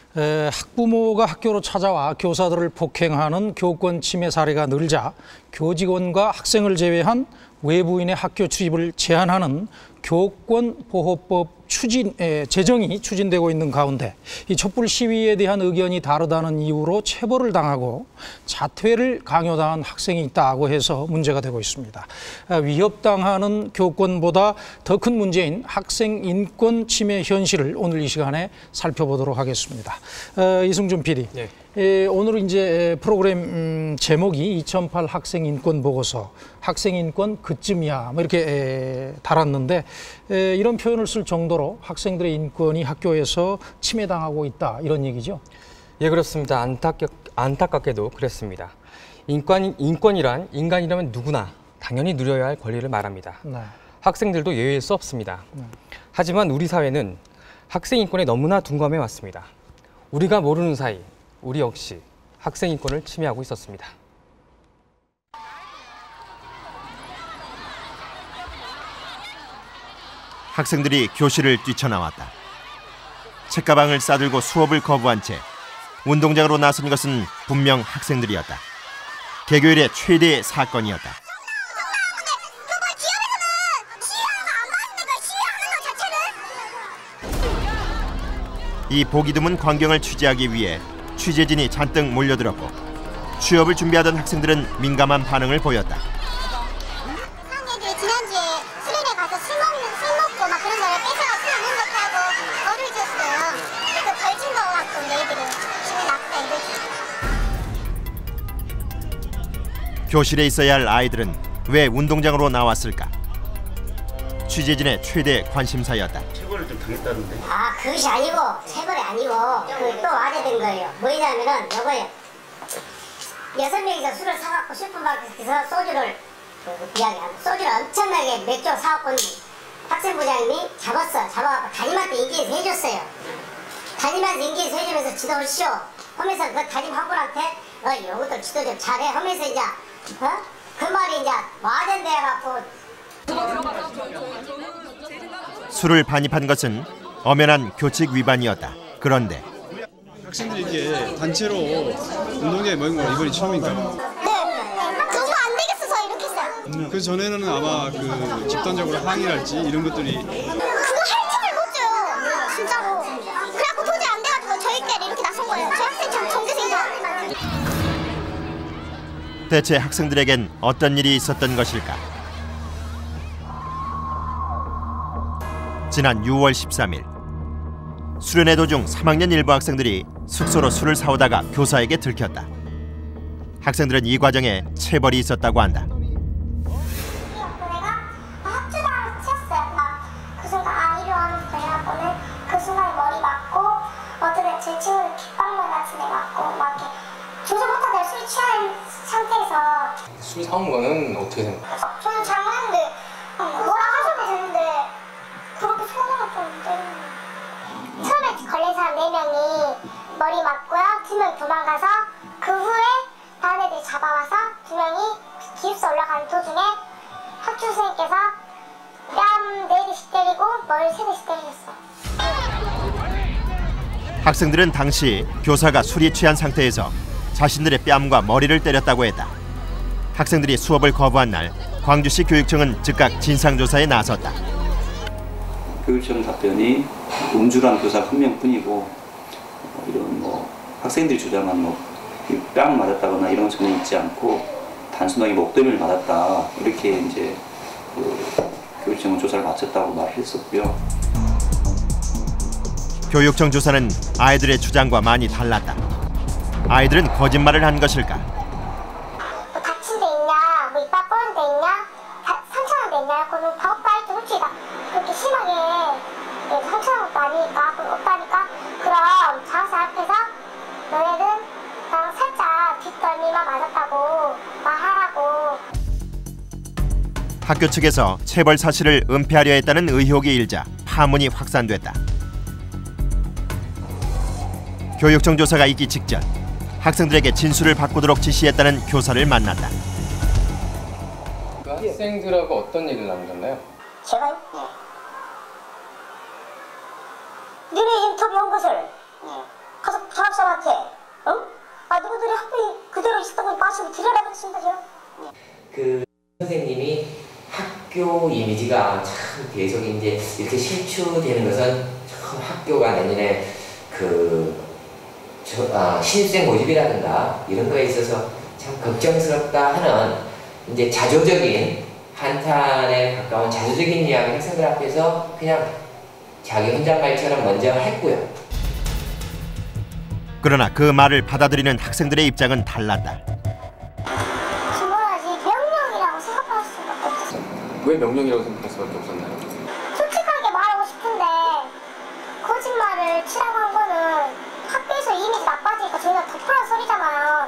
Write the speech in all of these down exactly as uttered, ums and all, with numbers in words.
에, 학부모가 학교로 찾아와 교사들을 폭행하는 교권 침해 사례가 늘자 교직원과 학생을 제외한 외부인의 학교 출입을 제한하는 교권보호법 추진, 에, 제정이 추진되고 있는 가운데 이 촛불 시위에 대한 의견이 다르다는 이유로 체벌을 당하고 자퇴를 강요당한 학생이 있다고 해서 문제가 되고 있습니다. 아, 위협당하는 교권보다 더 큰 문제인 학생 인권 침해 현실을 오늘 이 시간에 살펴보도록 하겠습니다. 어, 이승준 피디. 네. 에, 오늘 이제 프로그램 음, 제목이 이천팔 학생 인권 보고서, 학생 인권 그쯤이야 뭐 이렇게 에, 달았는데 에, 이런 표현을 쓸 정도로 학생들의 인권이 학교에서 침해당하고 있다 이런 얘기죠? 예, 그렇습니다. 안타깝, 안타깝게도 그랬습니다. 인권, 인권이란 인간이라면 누구나 당연히 누려야 할 권리를 말합니다. 네. 학생들도 예외일 수 없습니다. 네. 하지만 우리 사회는 학생 인권에 너무나 둔감해 왔습니다. 우리가 모르는 사이 우리 역시 학생 인권을 침해하고 있었습니다. 학생들이 교실을 뛰쳐나왔다. 책가방을 싸들고 수업을 거부한 채 운동장으로 나선 것은 분명 학생들이었다. 개교일의 최대의 사건이었다. 이 보기 드문 광경을 취재하기 위해 취재진이 잔뜩 몰려들었고 취업을 준비하던 학생들은 민감한 반응을 보였다. 학생들이 지난주에 수련회 가서 술 먹는 술 먹고 막 그런 거를 뺏어가 술 먹는 것하고 벌을 줬어요. 그 벌침 먹어갖고 얘들은 기분 나쁘다 이거지. 교실에 있어야 할 아이들은 왜 운동장으로 나왔을까? 취재진의 최대 관심사였다. 체벌을 좀 당했다던데. 아, 그것이 아니고 체벌이 아니고 그 또 와제된 거예요. 뭐냐면은 여보요. 여섯 명이서 술을 사갖고 슈퍼마켓에서 소주를 그 이야기하는 소주를 엄청나게 몇 조 사갖고 학생부장님이 잡았어. 잡아갖고 담임한테 인기에서 해줬어요. 담임한테 인기에서 해주면서 지도를 쉬어. 하면서 그 담임 한 분한테 어 요것도 지도 좀 잘해 하면서 이제 어? 그 말이 이제 와제돼 갖고. 술을 반입한 것은 엄연한 교칙 위반이었다. 그런데 학생들이 이게 단체로 운동장에 모인 건 이번이 처음인가? 네, 그거 안 되겠어서 이렇게 했어요. 그 전에는 아마 그 집단적으로 항의랄지 이런 것들이 그거 할 틈을 못 줘요, 진짜로. 그래갖고 도저히 안 돼가지고 저희끼리 이렇게 나선 거예요. 저희 학생 전 정대생이죠. 대체 학생들에겐 어떤 일이 있었던 것일까? 지난 유월 십삼일 수련회 도중 삼 학년 일부 학생들이 숙소로 술을 사오다가 교사에게 들켰다. 학생들은 이 과정에 체벌이 있었다고 한다. 내가 학주당을 치웠어요. 막 그 순간 아 이러한 그래갖고는 그 순간 머리 맞고 어떤 애 제 친구는 깃방만 같은 애 맞고 막 이렇게 조절 못하다 술 취한 상태에서. 술 사온 거는 어떻게 된 거예요? 저는 잘못했는데 뭐라 하셔도 되는데 그렇게 손으로 좀 때리는. 처음에 걸린 사람 네 명이 머리 맞고요. 두 명 도망가서 그 후에 다른 애들이 잡아와서 두 명이 기숙사 올라가는 도중에 학교 선생님께서 뺨 네 대씩 때리고 머리 세 대씩 때리셨어요. 학생들은 당시 교사가 술이 취한 상태에서 자신들의 뺨과 머리를 때렸다고 했다. 학생들이 수업을 거부한 날 광주시 교육청은 즉각 진상조사에 나섰다. 교육청 답변이 음주란 교사 한 명뿐이고 이런 뭐 학생들이 주장한 뭐 뺨 맞았다거나 이런 건 전혀 있지 않고 단순하게 목덜미를 맞았다 이렇게 이제 그 교육청은 조사를 마쳤다고 말했었고요. 교육청 조사는 아이들의 주장과 많이 달랐다. 아이들은 거짓말을 한 것일까? 뭐 다친 데 있냐, 뭐 이빨 부러진 데 있냐, 다, 상처난 데 있냐, 그거는 다 오빠 좀 솔직히 그렇게 심하게 상처난 것도 아니니까, 그 오빠니까 그럼 자사 앞에서 너네는 그냥 살짝 뒷덜미만 맞았다고 말하라고. 학교 측에서 체벌 사실을 은폐하려 했다는 의혹이 일자 파문이 확산됐다. 교육청 조사가 있기 직전 학생들에게 진술을 바꾸도록 지시했다는 교사를 만났다. 그 학생들하고 어떤 얘기를 나누셨나요? 제가요? 네. 너네 인터뷰한 것을 네. 가서 학생한테 어? 아 누구들이 학교에 그대로 있었다고 마시고 들여다보고 있습니다 지금. 그 선생님이 학교 이미지가 참 계속 이제 이렇게 실추되는 것은 참 학교가 내년에 그 저, 아, 신입생 모집이라든가 이런 거에 있어서 참 걱정스럽다 하는 이제 자조적인 한탄에 가까운 자조적인 이야기 학생들 앞에서 그냥 자기 혼잣말처럼 먼저 했고요. 그러나 그 말을 받아들이는 학생들의 입장은 달랐다. 주문하지 명령이라고 생각할 수밖에 없었어요. 왜 명령이라고 생각할 수밖에 없었나요? 솔직하게 말하고 싶은데 거짓말을 치라고 한 거는 학교에서 이미지 나빠지니까 저희가 덮으라는 소리잖아요.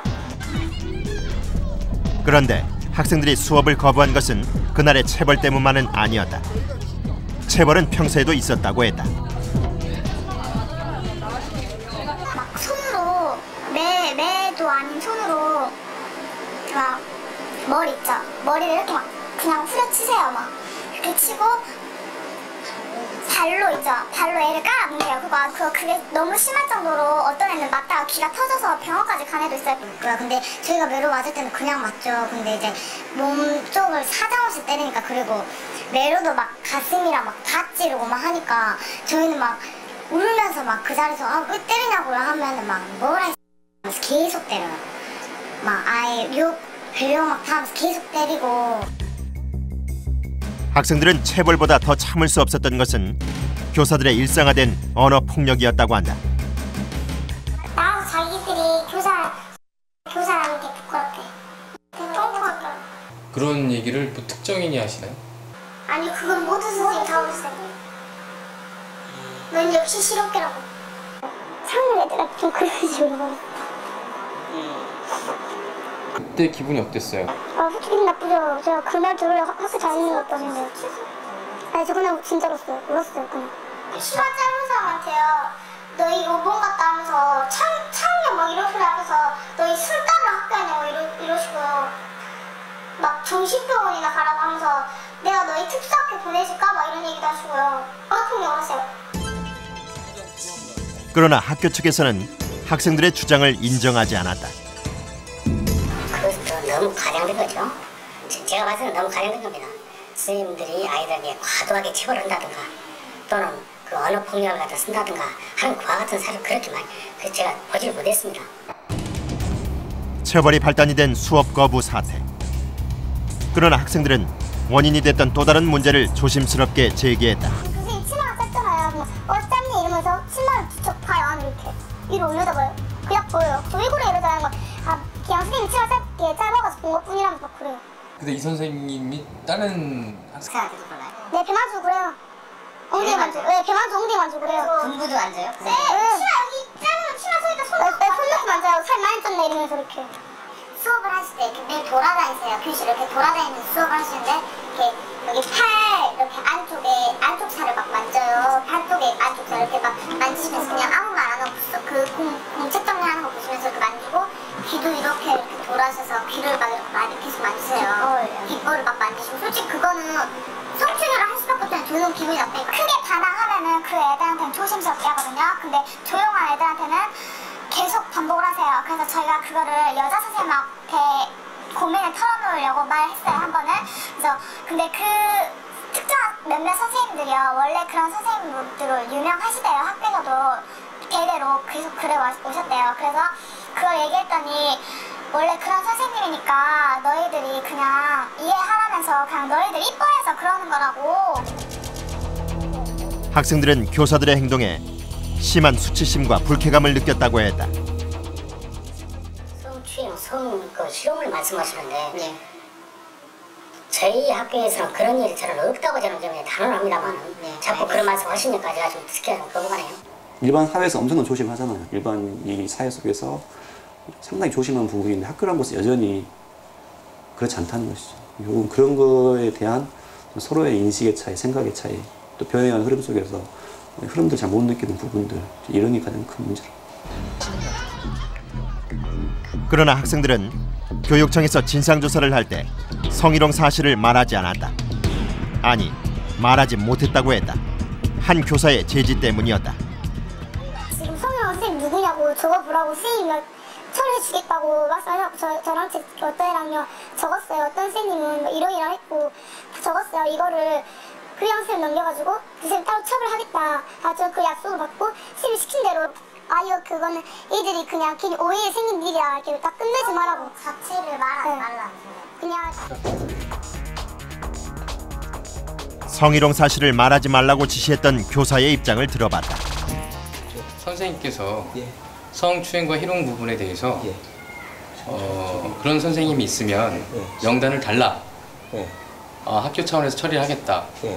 그런데 학생들이 수업을 거부한 것은 그날의 체벌 때문만은 아니었다. 체벌은 평소에도 있었다고 했다. 막 손으로 매, 매도 아닌 손으로 막 머리 있죠? 머리를 이렇게 막 그냥 후려치세요. 막 이렇게 치고 발로 있죠? 발로 애를 깔아뭉개요. 그거, 그거 그게 너무 심할 정도로 어떤 애는 맞다가 귀가 터져서 병원까지 간 애도 있어요. 근데 저희가 매로 맞을 때는 그냥 맞죠. 근데 이제 몸 쪽을 사정없이 때리니까, 그리고 매로도 막 가슴이랑 막 다 찌르고 막 하니까 저희는 막 울면서 막 그 자리에서 아, 왜 때리냐고요 하면은 막 뭐라 하면서 계속 때려요. 막 아예 욕, 별명 막 다 하면서 계속 때리고. 학생들은 체벌보다 더 참을 수 없었던 것은 교사들의 일상화된 언어 폭력이었다고 한다. 나와서 자기들이 교사, 교사한테 부끄럽대. 똥통할까. 그런 얘기를 뭐 특정인이 하시나요? 아니 그건 모든 선생님이 다 그랬어요. 넌 역시 실업계라고. 상는 애들한테 좀 그런 식으로. 그때 기분이 어땠어요? 아 기분 나쁘죠. 제가 그날 들으려 학교 다니는 것도 아닌데. 아니 저 그날 진짜 울었어요. 울었어요 그냥. 시간 짧은 사람한테요. 너희 오본 같다 하면서 창, 창녀 막 이런 소리 하면서 너희 술 따러 학교 하냐고 이러, 이러시고요. 막 정신병원이나 가라고 하면서 내가 너희 특수학교 보내줄까? 막 이런 얘기도 하시고요. 어떻게 하세요? 그러나 학교 측에서는 학생들의 주장을 인정하지 않았다. 그것도 너무 과장된 거죠. 제가 봐서는 너무 과장된 겁니다. 선생님들이 아이들에게 과도하게 체벌한다든가 또는 그 언어 폭력을 갖다 쓴다든가 하는 그와 같은 사실 그렇게 많이 그래서 제가 보지를 못했습니다. 체벌이 발단이 된 수업 거부 사태. 그러나 학생들은 원인이 됐던 또 다른 문제를 조심스럽게 제기했다. 선생님 치마가 짧잖아요. 뭐, 어 짧네 이러면서 치마를 부쩍 봐요. 이렇게 위로 올려다 봐요. 그냥 보여요. 저 왜 그래 이러잖아요. 뭐, 아 그냥 선생님 치마 짧게 짧아가지고 본 것뿐이라면서 막 그래요. 근데 이 선생님이 다른 학생 학생한테도 그러나요? 네 배 만지고 그래요. 엉덩이 만지고. 네 배 만지고 엉덩이 만지고 그래요. 등부도 만져요? 네. 네. 치마 여기 짧으면 치마 소리가 손 넣고. 네, 손 넣고 만져요. 살 많이 쪘네 이러면서 이렇게. 수업을 하실 때 이렇게 늘 돌아다니세요. 교실 이렇게 돌아다니면서 수업을 하시는데 이렇게 여기 팔 이렇게 안쪽에 안쪽 살을 막 만져요. 팔 쪽에 안쪽 살 이렇게 막 만지시면서 그냥 아무 말 안 하고 그 공, 공책 정리하는 거 보시면서 이렇게 만지고 귀도 이렇게 이렇게 돌아셔서 귀를 막 이렇게 많이 계속 만지세요. 귓볼을 막 만지시고 솔직히 그거는 성추행을 할 수밖에 없잖아요. 저는 기분이 나쁘니까 크게 반항하면은 그 애들한테는 조심스럽게 하거든요. 근데 조용한 애들한테는 계속 반복을 하세요. 그래서 저희가 그거를 여자 선생님한테 고민을 털어놓으려고 말했어요, 한 번은. 그래서 근데 그 특정한 몇몇 선생님들이요, 원래 그런 선생님들로 유명하시대요. 학교에서도 대대로 계속 그래 오셨대요. 그래서 그걸 얘기했더니 원래 그런 선생님이니까 너희들이 그냥 이해하라면서 그냥 너희들 이뻐해서 그러는 거라고. 학생들은 교사들의 행동에 심한 수치심과 불쾌감을 느꼈다고 했다. 성추행, 성, 그 실험을 말씀하시는데 네. 저희 학교에서는 그런 일이 저는 없다고 저는 좀 단언합니다만 네. 자꾸 그런 말씀하시니까 제가 좀 특히나 좀 거부하네요. 일반 사회에서 엄청나게 조심하잖아요. 일반 이 사회 속에서 상당히 조심한 부분인데 학교라는 곳은 여전히 그렇지 않다는 것이죠. 결국은 그런 거에 대한 서로의 인식의 차이, 생각의 차이, 또 변해가는 흐름 속에서 흐름들 잘 못 느끼는 부분들, 이런 게 가장 큰 문제라고. 그러나 학생들은 교육청에서 진상조사를 할 때 성희롱 사실을 말하지 않았다. 아니, 말하지 못했다고 했다. 한 교사의 제지 때문이었다. 지금 성희롱 선생님 누구냐고 뭐 적어보라고 선생님이 처리해주겠다고 막상 저, 저랑 제, 어떤 애랑요 적었어요. 어떤 선생님은 뭐 이러이러 했고 적었어요. 이거를 그 학생 넘겨가지고 그 선생님 따로 처벌하겠다. 아, 저 그 약속을 받고 선생님이 시킨 대로 아 이거 그거는 애들이 그냥 괜히 오해 생긴 일이야 이렇게 딱 끝내지 말라고 자체를 말하지 네. 말라. 그냥 성희롱 사실을 말하지 말라고 지시했던 교사의 입장을 들어봤다. 선생님께서 예. 성추행과 희롱 부분에 대해서 예. 어, 그런 선생님이 있으면 예. 명단을 달라. 예. 어, 학교 차원에서 처리를 하겠다. 예.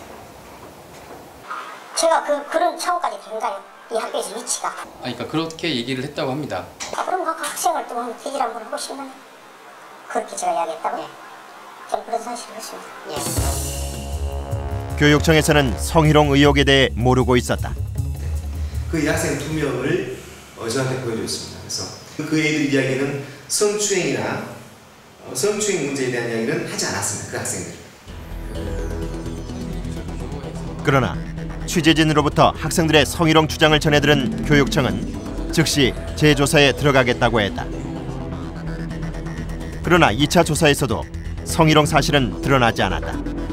제가 그 그런 차원까지 된가요? 이 학교에서 위치가. 아, 그러니까 그렇게 얘기를 했다고 합니다. 아, 그럼 각 학생을 또 한번 대질 한번 해보시면 그렇게 제가 이야기했다고요? 저는 그런 사실을 했습니다. 예. 교육청에서는 성희롱 의혹에 대해 모르고 있었다. 그 여학생 두 명을 어, 저한테 보여줬습니다. 그래서 그 애들 이야기는 성추행이나 어, 성추행 문제에 대한 이야기는 하지 않았습니다. 그 학생들. 그러나 취재진으로부터 학생들의 성희롱 주장을 전해들은 교육청은 즉시 재조사에 들어가겠다고 했다. 그러나 이 차 조사에서도 성희롱 사실은 드러나지 않았다.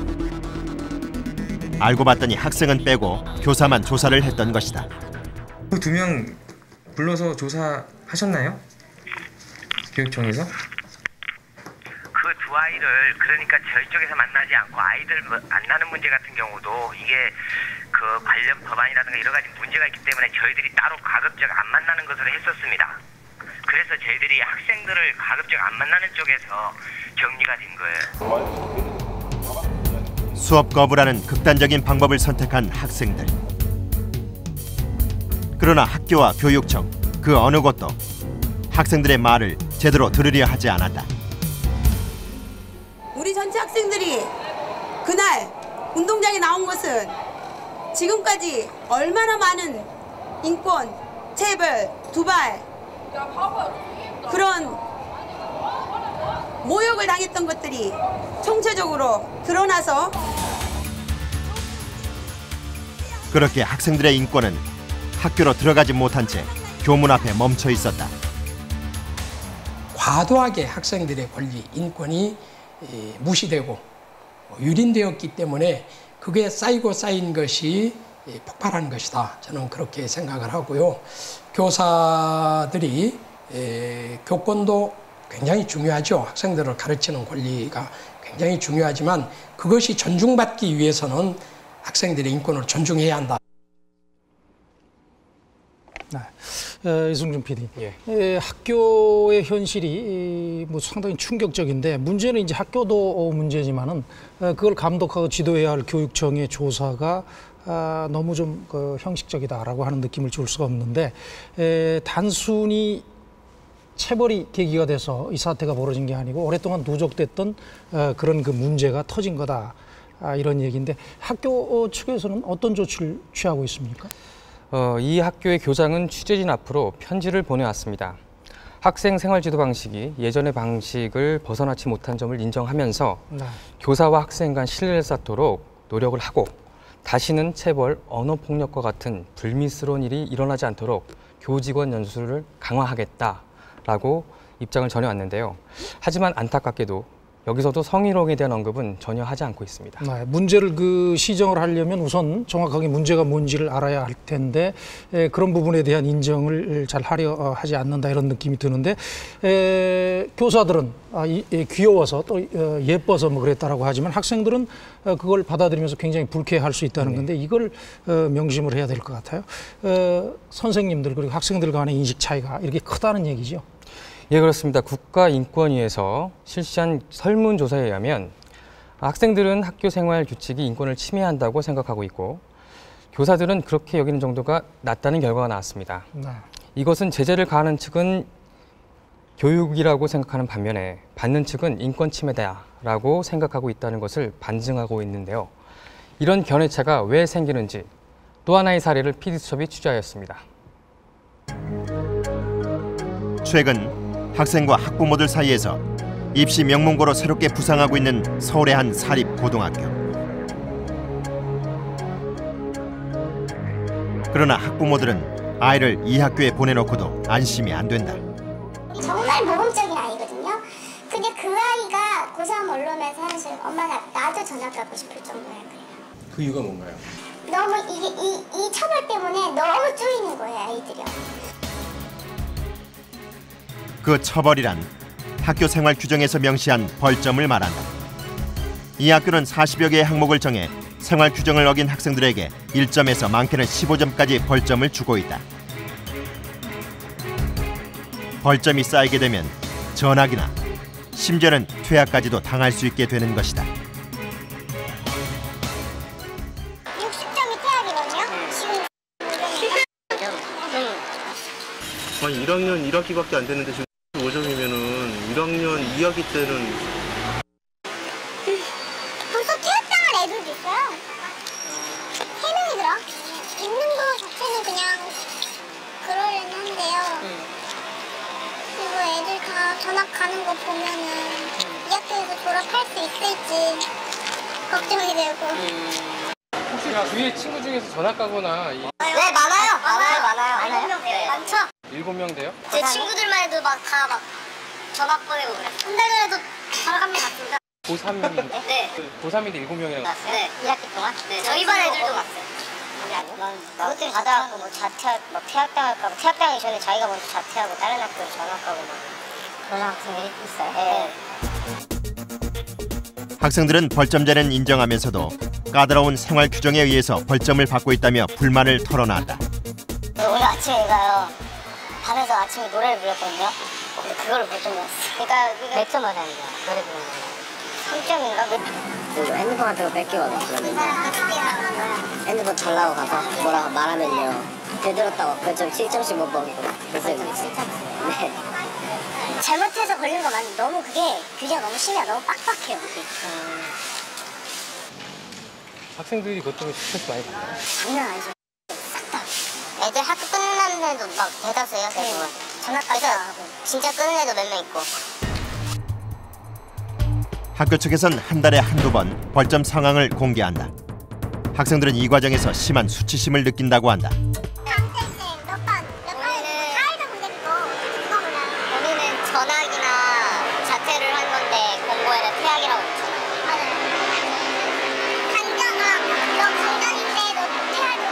알고 봤더니 학생은 빼고 교사만 조사를 했던 것이다. 그 두 명 불러서 조사하셨나요? 교육청에서? 그 두 아이를 그러니까 저희 쪽에서 만나지 않고 아이들 만나는 문제 같은 경우도 이게 그 관련 법안이라든가 여러 가지 문제가 있기 때문에 저희들이 따로 가급적 안 만나는 것으로 했었습니다. 그래서 저희들이 학생들을 가급적 안 만나는 쪽에서 격리가 된 거예요. 수업 거부라는 극단적인 방법을 선택한 학생들. 그러나 학교와 교육청 그 어느 곳도 학생들의 말을 제대로 들으려 하지 않았다. 우리 전체 학생들이 그날 운동장에 나온 것은 지금까지 얼마나 많은 인권, 체벌, 두발 그런 모욕을 당했던 것들이 총체적으로 드러나서 그렇게 학생들의 인권은 학교로 들어가지 못한 채 교문 앞에 멈춰 있었다. 과도하게 학생들의 권리, 인권이 무시되고 유린되었기 때문에 그게 쌓이고 쌓인 것이 폭발한 것이다. 저는 그렇게 생각을 하고요. 교사들이 교권도 굉장히 중요하죠. 학생들을 가르치는 권리가 굉장히 중요하지만 그것이 존중받기 위해서는 학생들의 인권을 존중해야 한다. 네. 이승준 피디, 예. 에, 학교의 현실이 뭐 상당히 충격적인데 문제는 이제 학교도 문제지만은 그걸 감독하고 지도해야 할 교육청의 조사가 아, 너무 좀 그 형식적이다라고 하는 느낌을 줄 수가 없는데 에, 단순히 체벌이 계기가 돼서 이 사태가 벌어진 게 아니고 오랫동안 누적됐던 어, 그런 그 문제가 터진 거다. 아, 이런 얘기인데 학교 측에서는 어떤 조치를 취하고 있습니까? 어, 이 학교의 교장은 취재진 앞으로 편지를 보내왔습니다. 학생 생활지도 방식이 예전의 방식을 벗어나지 못한 점을 인정하면서 네. 교사와 학생 간 신뢰를 쌓도록 노력을 하고 다시는 체벌, 언어폭력과 같은 불미스러운 일이 일어나지 않도록 교직원 연수를 강화하겠다라고 입장을 전해왔는데요. 하지만 안타깝게도 여기서도 성희롱에 대한 언급은 전혀 하지 않고 있습니다. 네, 문제를 그 시정을 하려면 우선 정확하게 문제가 뭔지를 알아야 할 텐데 에, 그런 부분에 대한 인정을 잘 하려 하지 않는다 이런 느낌이 드는데 에, 교사들은 아, 이, 이, 귀여워서 또 어, 예뻐서 뭐 그랬다라고 하지만 학생들은 어, 그걸 받아들이면서 굉장히 불쾌할 수 있다는 네. 건데 이걸 어, 명심을 해야 될 것 같아요. 어, 선생님들 그리고 학생들 간의 인식 차이가 이렇게 크다는 얘기죠. 예, 그렇습니다. 국가인권위에서 실시한 설문조사에 의하면 학생들은 학교 생활 규칙이 인권을 침해한다고 생각하고 있고 교사들은 그렇게 여기는 정도가 낮다는 결과가 나왔습니다. 네. 이것은 제재를 가하는 측은 교육이라고 생각하는 반면에 받는 측은 인권 침해다라고 생각하고 있다는 것을 반증하고 있는데요. 이런 견해차가 왜 생기는지 또 하나의 사례를 피디수첩이 취재하였습니다. 최근 학생과 학부모들 사이에서 입시 명문고로 새롭게 부상하고 있는 서울의 한 사립고등학교. 그러나 학부모들은 아이를 이 학교에 보내놓고도 안심이 안 된다. 정말 모범적인 아이거든요. 근데 그 아이가 고삼 원룸에서 사실 엄마가 나도 전학 가고 싶을 정도야. 그래요. 그 이유가 뭔가요? 너무 이게 이, 이 처벌 때문에 너무 쪼이는 거예요, 아이들이요. 그 처벌이란 학교 생활 규정에서 명시한 벌점을 말한다. 이 학교는 사십여 개의 항목을 정해 생활 규정을 어긴 학생들에게 일 점에서 많게는 십오 점까지 벌점을 주고 있다. 벌점이 쌓이게 되면 전학이나 심지어는 퇴학까지도 당할 수 있게 되는 것이다. 육십 점이 퇴학이거든요? 지금 아니 일 학년 일 학기밖에 안 됐는데 지금 오 점이면은 일 학년 이 학기 때는 벌써 퇴학당한 애들도 있어요. 세 명이더라. 있는 거 자체는 그냥 그러려니 한데요. 그리고 애들 다 전학 가는 거 보면은 이 학교에서 졸업할 수 있을지 걱정이 되고. 혹시 주위에 친구 중에서 전학 가거나 이... 네, 많아요. 많아요, 많아요. 많아요? 네. 많죠? 일곱 명 돼요? 제 친구들만 해도 막 다 막 전학 보내고 그래. 한 달 전에도 전학 한 명 갔습니다. 고삼인데? 네. 고삼인데 일곱 명이라고 갔어요? 네. 이 학기 동안? 네. 저희 반 애들도 갔어요. 난 그것 때문에 가다가 뭐 자퇴, 막 퇴학당할까 봐. 퇴학당하기 전에 자기가 먼저 자퇴하고 다른 학교로 전학 가고 막 그런 학생들이 있어요. 네. 학생들은 벌점제는 인정하면서도 까다로운 생활 규정에 의해서 벌점을 받고 있다며 불만을 털어놨다. 오늘 아침에 얘가요. 밤에서 아침에 노래를 불렀거든요. 근데 그걸로 벌점 받았어. 그러니까 몇 점 받았는데 노래 부르는 거. 삼 점인가? 그리고 핸드폰 같은 거 뺏기거든요. 핸드폰 달라고 가서 뭐라고 말하면요. 되들었다고 벌점 칠 점씩 못 먹고 그래서 네. 잘못해서 걸린 거 맞는데 너무 그게 규제가 너무 심해요. 너무 빡빡해요. 그게. 음. 학생들이 그것 때문에 스트레스 많이 받아요. 장난 아니죠. 싹 다. 애들 학교 끝나는 애도 막 대다수예요. 대부분. 전학까지 하고 진짜 끊는 애도 몇 명 있고. 학교 측에선 한 달에 한두 번 벌점 상황을 공개한다. 학생들은 이 과정에서 심한 수치심을 느낀다고 한다. 본인은 전학이나 자퇴를 한 건데 공고에는 퇴학이라고 붙잖아요. 강정아, 너 강정일 때도 퇴학을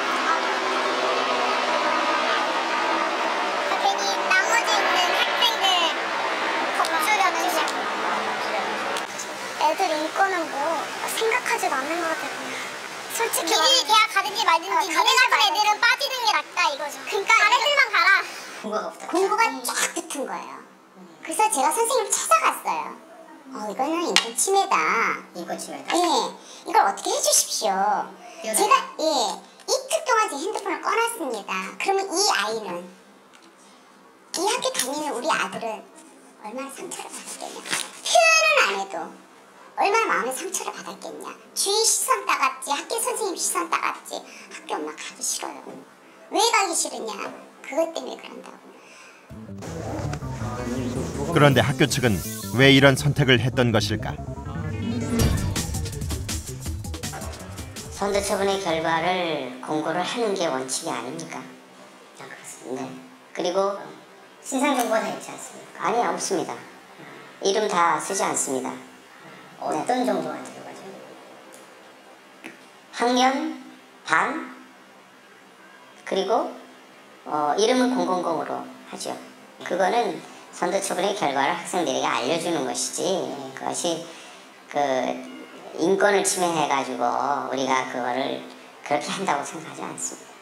못하고 괜히 나머지 있는 학생들 겁주려는 식. 애들 인권은 뭐 생각하지도 않는 것 같아요. 솔직히 니들이 대학 가든지 말든지 니네 같은 애들은 빠지는 게 낫다 이거죠. 그러니까 다른 애들만 가라. 공고가, 공고가 쫙 붙은 거예요. 그래서 제가 선생님을 찾아갔어요. 어 이거는 인권 침해다. 인권 침해다? 예. 이걸 어떻게 해주십시오. 제가 예 이틀 동안 제 핸드폰을 꺼놨습니다. 그러면 이 아이는 이 학교 다니는 우리 아들은 얼마나 상처를 받았겠냐. 표현은 안 해도 얼마나 마음의 상처를 받았겠냐. 주위 시선 따갔지, 학교 선생님 시선 따갔지. 학교 엄마 가기 싫어요. 왜 가기 싫으냐. 그것 때문에 그런다고. 그런데 학교 측은 왜 이런 선택을 했던 것일까? 선대 처분의 결과를 공고를 하는 게 원칙이 아닙니까? 아, 그렇습니다. 네. 그리고 신상 정보가 다 있지 않습니까? 아니, 없습니다. 이름 다 쓰지 않습니다. 어떤 네. 정도가 들어가죠? 학년, 반, 그리고 어, 이름은 공공공으로 하죠. 그거는 선도 처분의 결과를 학생들에게 알려주는 것이지 그것이 그 인권을 침해해가지고 우리가 그거를 그렇게 한다고 생각하지 않습니다.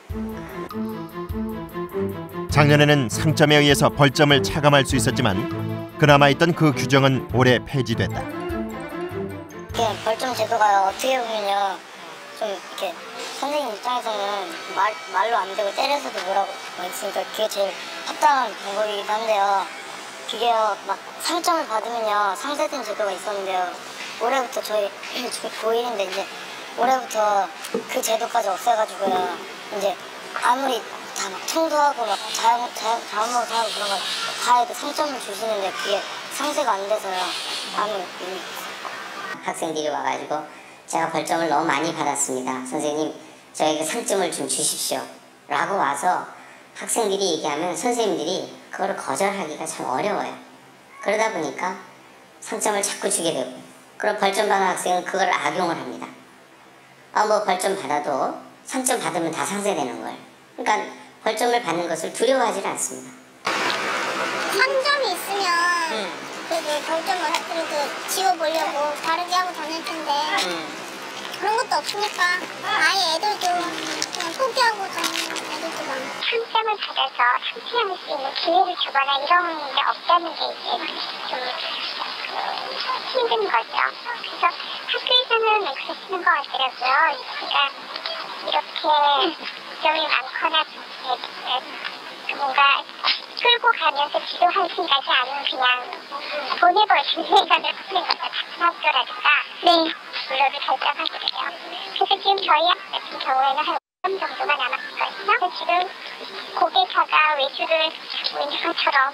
작년에는 상점에 의해서 벌점을 차감할 수 있었지만 그나마 있던 그 규정은 올해 폐지됐다. 그냥 벌점 제도가 어떻게 보면요 좀 이렇게 선생님 입장에서는 말, 말로 안 되고 때려서도 뭐라고 있으니까 그게 제일 합당한 방법이기도 한데요. 그게요 막 상점을 받으면요 상세된 제도가 있었는데요. 올해부터 저희 고일인데 이제 올해부터 그 제도까지 없애가지고요. 이제 아무리 다 막 청소하고 막 자연 자연 자원봉 하고 그런 거 다 해도 상점을 주시는데 그게 상세가 안 돼서요. 아무 의미 없어요. 학생들이 와가지고 제가 벌점을 너무 많이 받았습니다. 선생님 저에게 상점을 좀 주십시오. 라고 와서 학생들이 얘기하면 선생님들이 그걸 거절하기가 참 어려워요. 그러다 보니까 상점을 자꾸 주게 되고, 그럼 벌점 받은 학생은 그걸 악용을 합니다. 아, 뭐 벌점 받아도 상점 받으면 다 상쇄되는 걸. 그러니까 벌점을 받는 것을 두려워하지 않습니다. 상점이 있으면 음. 그게 벌점을 그래도 지워보려고 다르게 하고 다닐 텐데 음. 그런 것도 없으니까 아예 애들도 그냥 포기하고 다니는 애들도 많고. 상점을 받아서 상쇄할 수 있는 기회를 주거나 이런 게 없다는 게 이제 좀 힘든 거죠. 그래서 학교에서는 그러시는 것 같더라고요. 그러니까 이렇게 점이 많거나 뭔가 끌고 가면서 지도할 생각이 아니면 그냥 보내버리는 생각을 하는 거죠. 같은 학교라든가 네. 물러도 결정하거든요. 그래서 지금 저희 학교 같은 경우에는 한 오 점 정도가 남았거든요. 지금 고객사가 외주를 주고 있는 것처럼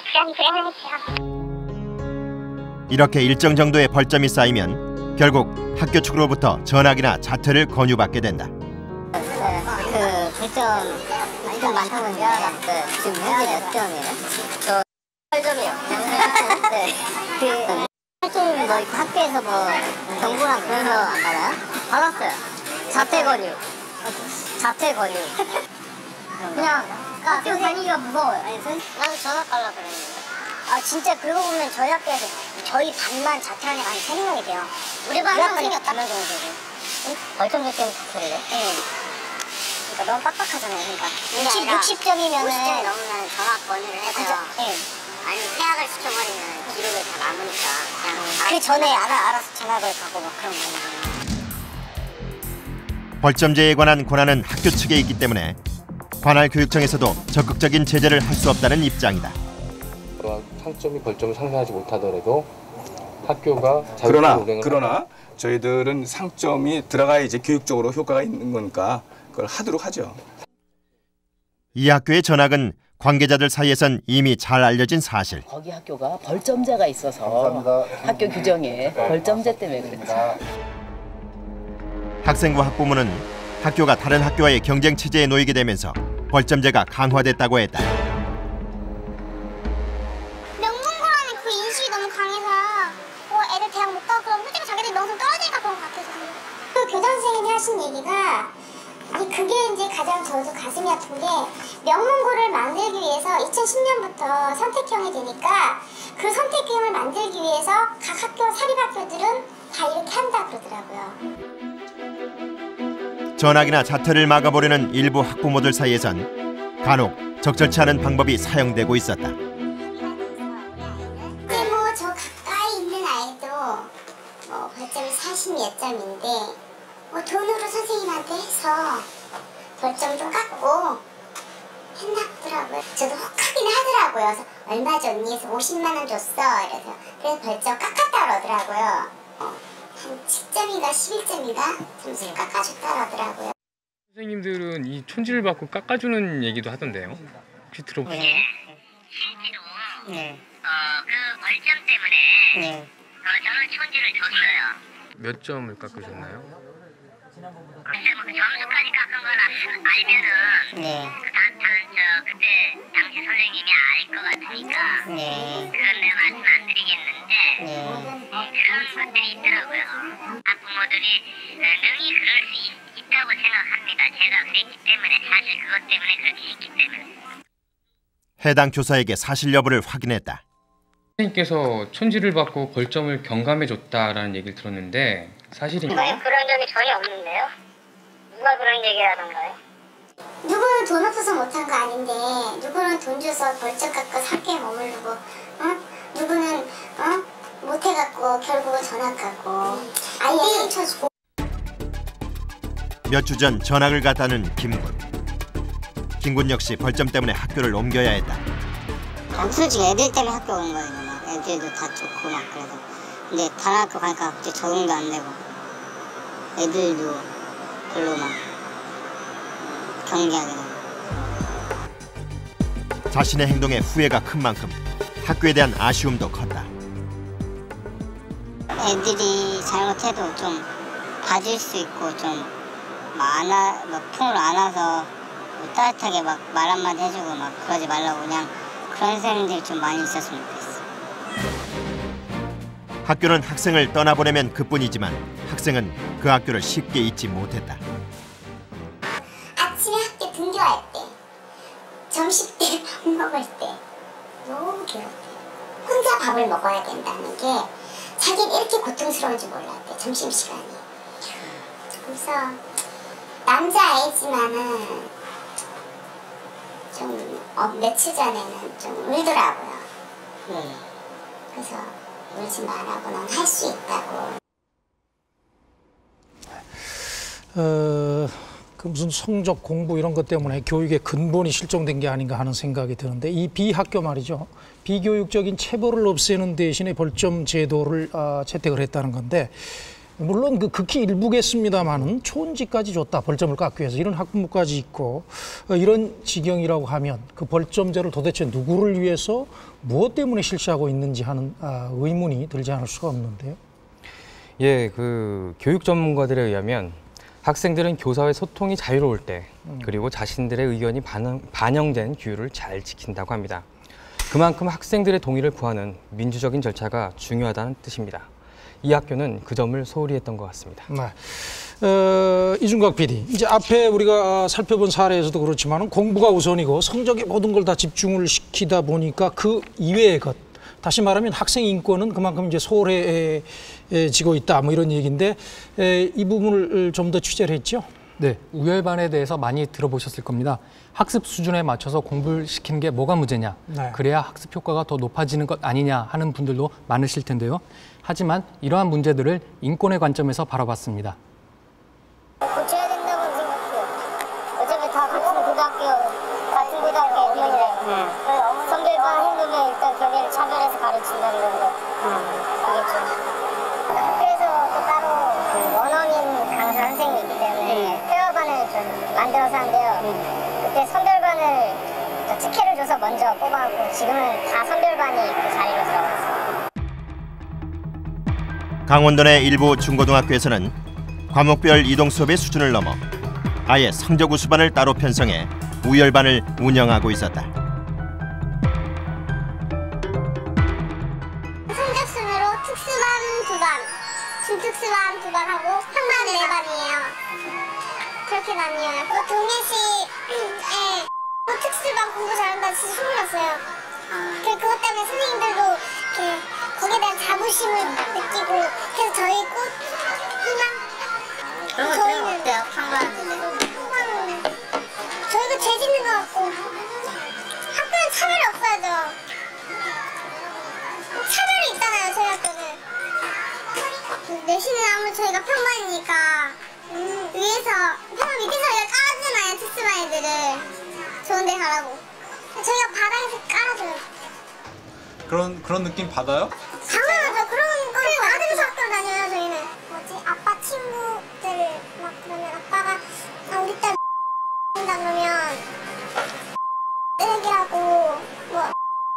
불안불안하죠. 이렇게 일정 정도의 벌점이 쌓이면 결국 학교 측으로부터 전학이나 자퇴를 권유받게 된다. 그 벌점 좀 많다고 이제 알아봤어요. 지금 현재 몇 점이에요? 저 팔 점이요. 네. 그 활동 뭐 학교에서 뭐 정보랑 그런 거 안 받아요? 받았어요. 자퇴 권유. 자퇴 권유. 그냥 학교 다니기가 무서워요. 나는 전학 가려고 그랬는데. 아 진짜 그러고 보면 저희 학교에서 저희 반만 자퇴하는 애가 한 세 명이 돼요. 우리 반 한 명 생겼다. 몇 명 정도 되고. 응? 벌점 몇 점 자퇴를 해? 네. 그러니까 너무 빡빡하잖아요. 그러니까 육십, 육십 점이면은 오십 점이 넘으면 전학 권유를 해서요. 네. 아니면 퇴학을 시켜버리면 기록을 다 남으니까 그냥 음. 그 전에 알아, 알아서 전학을 가고 막 그런 거예요. 벌점제에 관한 권한은 학교 측에 있기 때문에 관할 교육청에서도 적극적인 제재를 할 수 없다는 입장이다. 상점이 벌점을 상쇄하지 못하더라도 학교가 그러나 그러나 저희들은 상점이 들어가야 이제 교육적으로 효과가 있는 거니까 그걸 하도록 하죠. 이 학교의 전학은 관계자들 사이에선 이미 잘 알려진 사실. 거기 학교가 벌점제가 있어서 감사합니다. 학교 규정에 벌점제 때문에 그랬지. 학생과 학부모는 학교가 다른 학교와의 경쟁 체제에 놓이게 되면서 벌점제가 강화됐다고 했다. 명문고라는 그 인식이 너무 강해서 어, 애들 대학 못 가고 그럼 솔직히 자기들이 명성 떨어지니까 그런 것 같아서. 그 교장 선생님이 하신 얘기가 그게 이제 가장 저도 가슴이 아픈 게 명문고를 만들기 위해서 이천십 년부터 선택형이 되니까 그 선택형을 만들기 위해서 각 학교 사립학교들은 다 이렇게 한다 그러더라고요. 전학이나 자퇴를 막아보려는 일부 학부모들 사이에선 간혹 적절치 않은 방법이 사용되고 있었다. 이제 뭐 저 가까이 있는 아이도 뭐 벌점이 사십 몇 점인데 뭐 돈으로 선생님한테 해서 벌점도 깎고 했나더라고요. 저도 혹하긴 하더라고요. 그래서 얼마 줬니? 해서 오십만 원 줬어. 이래서 그래서 벌점 깎았다 그러더라고요. 어, 한 십 점인가 십일 점인가 점수를 깎아줬다 그러더라고요. 선생님들은 이 촌지를 받고 깎아주는 얘기도 하던데요. 혹시 들어보셨나요? 네. 실제로 네. 어, 그 벌점 때문에 네. 어, 저는 촌지를 줬어요. 몇 점을 깎으셨나요? 글쎄 뭐 점수까지 깎은 건 알면은 네. 그 다, 다, 저 그때 당시 선생님이 알 것 같으니까 네. 그건 내가 말씀 안 드리겠는데 네. 그런 것들이 있더라고요. 학부모들이 능히 그럴 수 있, 있다고 생각합니다. 제가 그랬기 때문에 사실 그것 때문에 그렇게 했기 때문에. 해당 교사에게 사실 여부를 확인했다. 선생님께서 촌지를 받고 벌점을 경감해줬다라는 얘기를 들었는데 사실인가요? 그런 적이 전혀 없는데요. 누가 그런 얘기를 하던가요? 누구는 돈 없어서 못한 거 아닌데 누구는 돈 줘서 벌점 깎고 학교에 머무르고 어? 누구는 어? 못해갖고 결국은 전학 가고 아예 상처 주고. 몇 주 전 전학을 갔다는 김군. 김군 역시 벌점 때문에 학교를 옮겨야 했다. 솔직히 애들 때문에 학교 온 거예요. 막 애들도 다 좋고 막 그래서. 근데 다른 학교 가니까 갑자기 적응도 안 되고 애들도 별로 막 경계하게 되고. 자신의 행동에 후회가 큰 만큼 학교에 대한 아쉬움도 컸다. 애들이 잘못해도 좀 봐줄 수 있고 좀 안아, 뭐 통을 안아서 따뜻하게 막 말 한마디 해주고 막 그러지 말라고 그냥 그런 선생님들이 좀 많이 있었으면 좋겠어. 학교는 학생을 떠나보내면 그뿐이지만 학생은 그 학교를 쉽게 잊지 못했다. 아침에 학교 등교할 때, 점심 때 밥 먹을 때 너무 괴롭대. 혼자 밥을 먹어야 된다는 게 자기는 이렇게 고통스러운 줄 몰랐대, 점심시간이. 그래서 남자아이지만은 좀 어, 며칠 전에는 좀 울더라고요. 네. 그래서 울지 말라고 넌 할 수 있다고. 어, 그 무슨 성적 공부 이런 것 때문에 교육의 근본이 실종된 게 아닌가 하는 생각이 드는데 이 비학교 말이죠. 비교육적인 체벌을 없애는 대신에 벌점 제도를 아, 채택을 했다는 건데 물론 그 극히 일부겠습니다만은 초은지까지 줬다. 벌점을 깎기 위해서 이런 학부모까지 있고 어, 이런 지경이라고 하면 그 벌점제를 도대체 누구를 위해서 무엇 때문에 실시하고 있는지 하는 아, 의문이 들지 않을 수가 없는데요. 예, 그 교육 전문가들에 의하면 학생들은 교사와의 소통이 자유로울 때 그리고 자신들의 의견이 반영, 반영된 규율을 잘 지킨다고 합니다. 그만큼 학생들의 동의를 구하는 민주적인 절차가 중요하다는 뜻입니다. 이 학교는 그 점을 소홀히 했던 것 같습니다. 네. 어, 이중각 피디, 이제 앞에 우리가 살펴본 사례에서도 그렇지만 공부가 우선이고 성적에 모든 걸 다 집중을 시키다 보니까 그 이외의 것, 다시 말하면 학생 인권은 그만큼 이제 소홀해지고 있다, 뭐 이런 얘기인데 에, 이 부분을 좀 더 취재를 했죠. 네, 우열반에 대해서 많이 들어보셨을 겁니다. 학습 수준에 맞춰서 공부를 시키는 게 뭐가 문제냐, 네. 그래야 학습 효과가 더 높아지는 것 아니냐 하는 분들도 많으실 텐데요. 하지만 이러한 문제들을 인권의 관점에서 바라봤습니다. 고쳐야 된다고 생각해요. 어차피 다 같은 고등학교, 같은 고등학교 애들인데 네. 선별반 행동에 일단 걔네를 차별해서 가르친다는 건데 그게 좀 학교에서 또 따로 원어민 강사 선생님이 있기 때문에 페어반을 좀 만들어서 하는데요. 그때 선별반을 특혜를 줘서 먼저 뽑아갖고 지금은 다 선별반이 그 자리로 들어갔어요. 강원도 내 일부 중고등학교에서는 과목별 이동 수업의 수준을 넘어 아예 성적 우수반을 따로 편성해 우열반을 운영하고 있었다. 성적 순으로 특수반 두 반, 중특수반 두 반 하고 평반 네 반이에요. 그렇게 나뉘어요. 그 동네시에 뭐 특수반 공부 잘한다 진짜 소문 났어요. 그 그것 때문에 선생님들도 이렇게 거기에 대한 자부심을 느끼고 그래서 저희 꽃 희망. 그런 거 들으면 어때요? 평가하는데. 평가하는데 저희도 죄 짓는 것 같고 학교는 차별이 없어야죠. 차별이 있잖아요 저희 학교는. 내신은 아무래도 저희가 평반이니까 음, 위에서 평반 밑에서 저희가 깔아주잖아요 특수반 애들을 좋은 데 가라고. 저희가 바닥에서 깔아줘요. 그런 그런 느낌 받아요? 당연하죠. 그런 걸 받으면서 학교를 다녀요 저희는. 뭐지 아빠 친구들 막 그러면 아빠가 아, 우리 딸 한다 그러면 쓰레기라고 뭐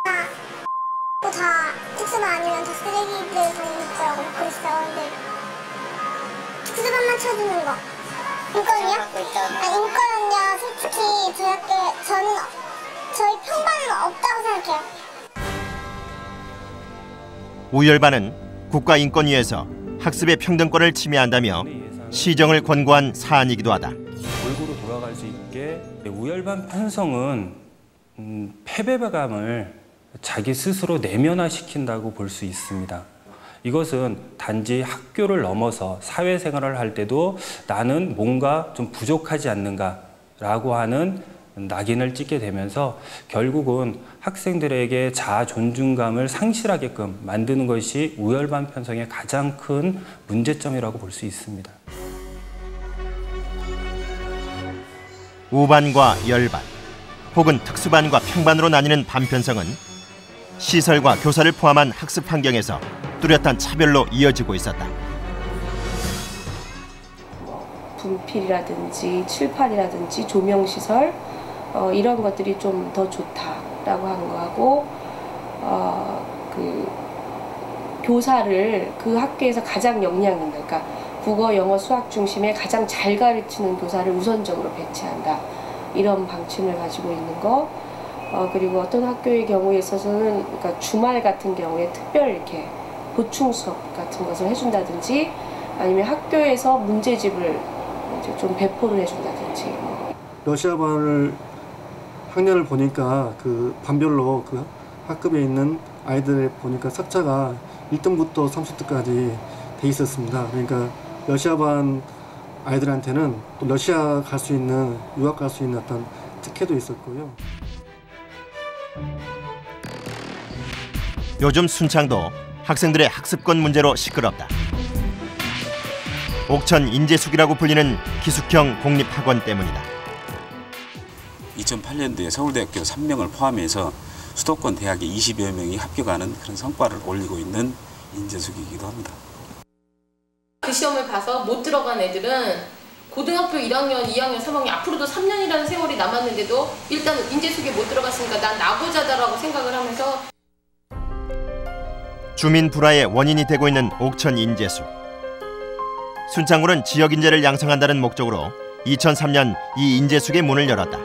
다 특수반 아니면 다 쓰레기들 다니더라고 그랬어요. 근데 특수반만 쳐주는 거. 인권이요? 아 인권은요 솔직히 저희 학교 저는 저희 평반은 없다고 생각해요. 우열반은 국가인권위에서 학습의 평등권을 침해한다며 시정을 권고한 사안이기도 하다. 골고루 돌아갈 수 있게 우열반 편성은 음, 패배감을 자기 스스로 내면화시킨다고 볼 수 있습니다. 이것은 단지 학교를 넘어서 사회생활을 할 때도 나는 뭔가 좀 부족하지 않는가라고 하는 낙인을 찍게 되면서 결국은 학생들에게 자아 존중감을 상실하게끔 만드는 것이 우열반 편성의 가장 큰 문제점이라고 볼 수 있습니다. 우반과 열반, 혹은 특수반과 평반으로 나뉘는 반 편성은 시설과 교사를 포함한 학습 환경에서 뚜렷한 차별로 이어지고 있었다. 분필이라든지 칠판이라든지 조명시설 어, 이런 것들이 좀 더 좋다라고 하는 거하고 어, 그 교사를 그 학교에서 가장 역량 있는 그러니까 국어, 영어, 수학 중심에 가장 잘 가르치는 교사를 우선적으로 배치한다. 이런 방침을 가지고 있는 거. 어, 그리고 어떤 학교의 경우에 있어서는 그러니까 주말 같은 경우에 특별 이렇게 보충 수업 같은 것을 해준다든지 아니면 학교에서 문제집을 이제 좀 배포를 해준다든지. 러시아반을 학년을 보니까 그 반별로 그 학급에 있는 아이들 보니까 삭자가 일 등부터 삼십 등까지 돼 있었습니다. 그러니까 러시아반 아이들한테는 또 러시아 갈 수 있는 유학 갈 수 있는 어떤 특혜도 있었고요. 요즘 순창도 학생들의 학습권 문제로 시끄럽다. 옥천 인재숙이라고 불리는 기숙형 공립학원 때문이다. 이천팔 년도에 서울대학교 삼 명을 포함해서 수도권 대학에 이십여 명이 합격하는 그런 성과를 올리고 있는 인재숙이기도 합니다. 그 시험을 봐서 못 들어간 애들은 고등학교 일 학년, 이 학년, 삼 학년 앞으로도 삼 년이라는 세월이 남았는데도 일단 인재숙에 못 들어갔으니까 난 나고자다라고 생각을 하면서 주민 불화의 원인이 되고 있는 옥천 인재숙. 순창구는 지역 인재를 양성한다는 목적으로 이천삼 년 이 인재숙의 문을 열었다.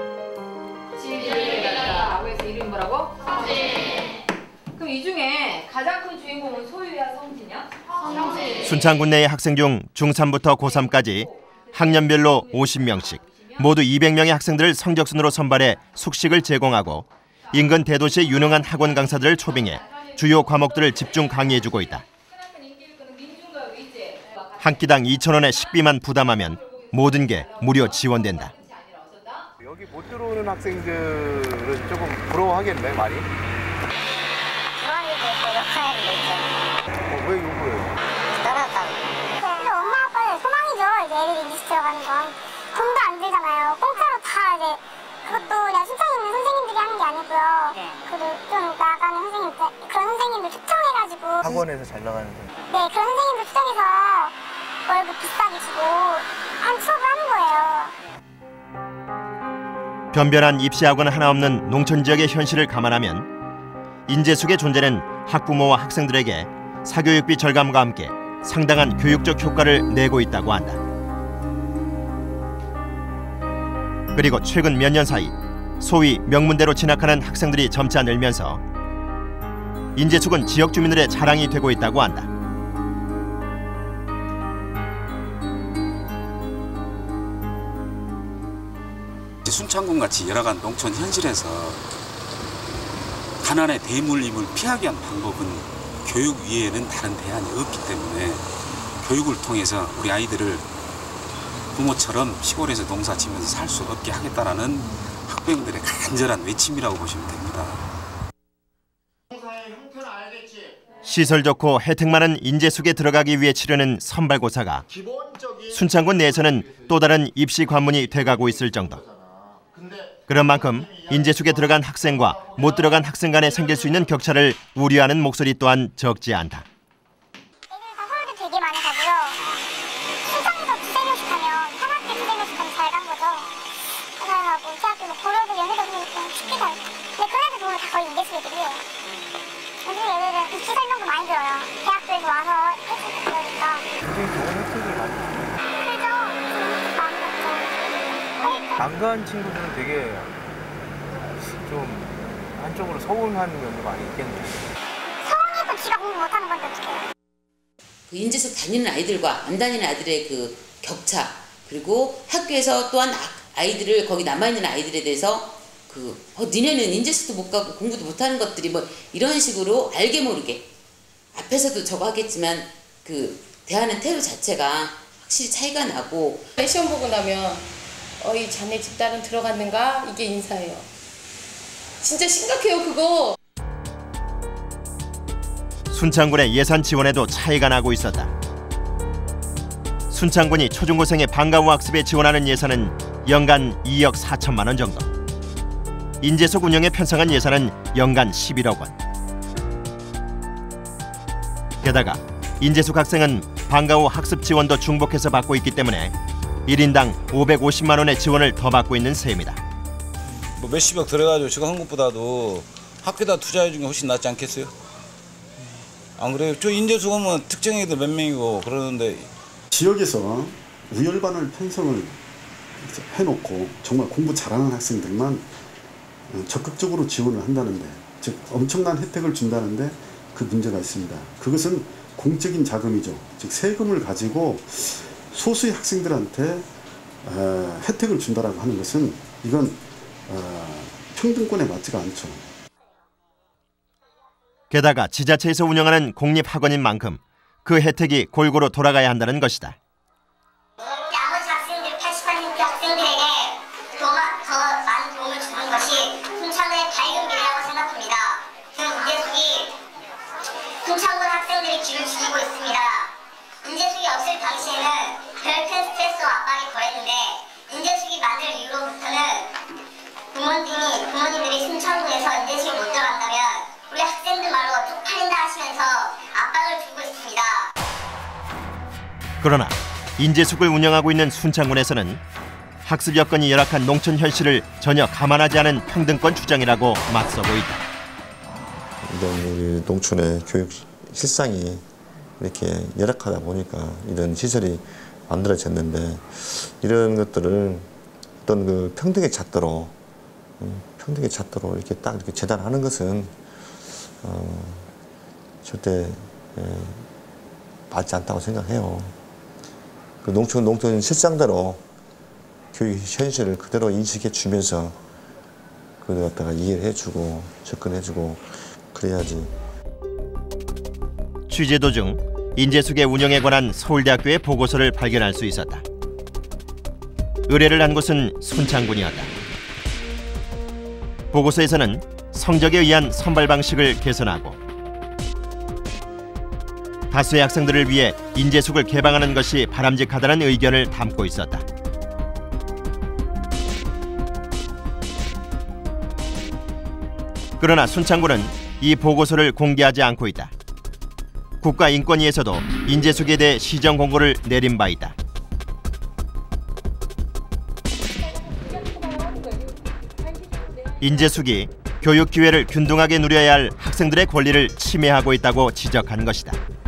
아구에서 이름이 뭐라고? 그럼 이 중에 가장 큰 주인공은 소유야, 성진이야? 성진. 순창군 내의 학생 중 중삼부터 고삼까지 학년별로 오십 명씩 모두 이백 명의 학생들을 성적순으로 선발해 숙식을 제공하고 인근 대도시의 유능한 학원 강사들을 초빙해 주요 과목들을 집중 강의해주고 있다. 한 끼당 이천 원의 식비만 부담하면 모든 게 무료 지원된다. 여기 못 들어오는 학생들은 조금 부러워하겠네, 많이? 어, 왜 요구해요? 근데 엄마 아빠는 소망이죠. 이제 애들이 미스 들어가는 건. 돈도 안 들잖아요. 공짜로 다 이제 그것도 그냥 순창에 있는 선생님들이 하는 게 아니고요. 그리고 좀 나가는 선생님들, 그런 선생님들 초청해가지고 학원에서 잘 나가는 선생님. 네, 그런 선생님들 초청해서 월급 비싸게 주고 한 수업을 하는 거예요. 변변한 입시학원 하나 없는 농촌 지역의 현실을 감안하면 인재숙의 존재는 학부모와 학생들에게 사교육비 절감과 함께 상당한 교육적 효과를 내고 있다고 한다. 그리고 최근 몇 년 사이 소위 명문대로 진학하는 학생들이 점차 늘면서 인재숙은 지역 주민들의 자랑이 되고 있다고 한다. 순창군 같이 열악한 농촌 현실에서 가난의 대물림을 피하기 위한 방법은 교육 위에는 다른 대안이 없기 때문에 교육을 통해서 우리 아이들을 부모처럼 시골에서 농사 지면서 살 수 없게 하겠다라는 학부형들의 간절한 외침이라고 보시면 됩니다. 시설 좋고 혜택 많은 인재숙에 들어가기 위해 치르는 선발고사가 순창군 내에서는 또 다른 입시 관문이 돼가고 있을 정도. 그런 만큼 인재숙에 들어간 학생과 못 들어간 학생 간에 생길 수 있는 격차를 우려하는 목소리 또한 적지 않다. 애들 다 서울도 되게 많이 가고요. 순창에서 두세 명씩 가면 한 학기 두세 명씩 가면 잘 간 거죠. 잘 가고 대학교 뭐 고려도 연세도 그냥 쉽게 가요. 근데 그 애들 보면 다 거의 인재숙 애들이에요. 요즘 애들은 입시 설명도 많이 들어요. 대학교에서 와서 해주고 그러니까. 굉장히 좋은 혜택이 많이 그죠? 많이 받죠. 안 간 친구들은 되게 좀 한쪽으로 서운한 면도 많이 있겠네요. 서운해도 지가 공부 못하는 건데 어떡해요. 그 인재숙 다니는 아이들과 안 다니는 아이들의 그 격차, 그리고 학교에서 또한 아이들을 거기 남아있는 아이들에 대해서 그 어, 니네는 인재숙도 못 가고 공부도 못하는 것들이 뭐 이런 식으로 알게 모르게 앞에서도 저거 하겠지만 그 대하는 태도 자체가 확실히 차이가 나고. 시험 보고 나면 어이 자네 집 딸은 들어갔는가? 이게 인사예요. 진짜 심각해요 그거. 순창군의 예산 지원에도 차이가 나고 있었다. 순창군이 초중고생의 방과후 학습에 지원하는 예산은 연간 이억 사천만 원 정도. 인재숙 운영에 편성한 예산은 연간 십일억 원. 게다가 인재숙 학생은 방과후 학습 지원도 중복해서 받고 있기 때문에 일 인당 오백오십만 원의 지원을 더 받고 있는 셈이다. 뭐 몇십억 들어가지고 지금 한 것보다도 학교에다 투자해 주는 게 훨씬 낫지 않겠어요? 안 그래요? 저 인재숙 하면 특정 애들 몇 명이고 그러는데 지역에서 우열반을 편성을 해놓고 정말 공부 잘하는 학생들만 적극적으로 지원을 한다는데, 즉 엄청난 혜택을 준다는데 그 문제가 있습니다. 그것은 공적인 자금이죠. 즉 세금을 가지고 소수의 학생들한테 어, 혜택을 준다라고 하는 것은 이건 어, 평등권에 맞지가 않죠. 게다가 지자체에서 운영하는 공립학원인 만큼 그 혜택이 골고루 돌아가야 한다는 것이다. 나머지 학생들, 팔십팔 인구 학생들에게 더, 더 많은 도움을 주는 것이 순창의 밝은 미래라고 생각합니다. 지금 인재숙이 순창군 학생들이 길을 죽이고 있습니다. 인재숙이 없을 당시에는 별 큰 스트레스와 압박이 거했는데 인재숙이 만들 이후로부터는 부모님이, 부모님들이 순창군에서 인재숙이 못 들어간다면 우리 학생들 말로 쪽팔린다 하시면서 압박을 주고 있습니다. 그러나 인재숙을 운영하고 있는 순창군에서는 학습 여건이 열악한 농촌 현실을 전혀 감안하지 않은 평등권 주장이라고 맞서고 있다. 이런 우리 농촌의 교육 실상이 이렇게 열악하다 보니까 이런 시설이 만들어졌는데, 이런 것들을 어떤 그 평등의 잣대로 평등의 잣대로 이렇게 딱 이렇게 재단하는 것은 어, 절대 예, 맞지 않다고 생각해요. 그 농촌 농촌 실상대로 교육 현실을 그대로 인식해 주면서 그걸 갖다가 이해를 해주고 접근해주고 그래야지. 취재 도중 인재숙의 운영에 관한 서울대학교의 보고서를 발견할 수 있었다. 의뢰를 한 곳은 순창군이었다. 보고서에서는 성적에 의한 선발 방식을 개선하고 다수의 학생들을 위해 인재숙을 개방하는 것이 바람직하다는 의견을 담고 있었다. 그러나 순창군은 이 보고서를 공개하지 않고 있다. 국가인권위에서도 인재숙에 대해 시정 공고를 내린 바 있다. 인재숙이 교육 기회를 균등하게 누려야 할 학생들의 권리를 침해하고 있다고 지적한 것이다.